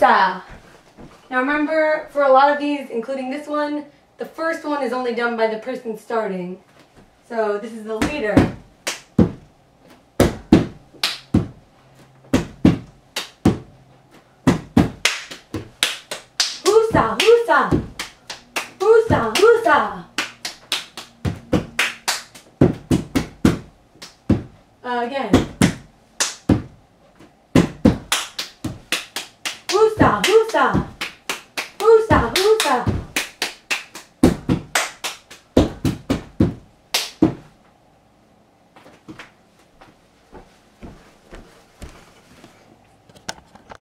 Husa. Now remember, for a lot of these, including this one, the first one is only done by the person starting. So this is the leader. Husa, Husa. Husa, Husa. Again. Husa, Husa.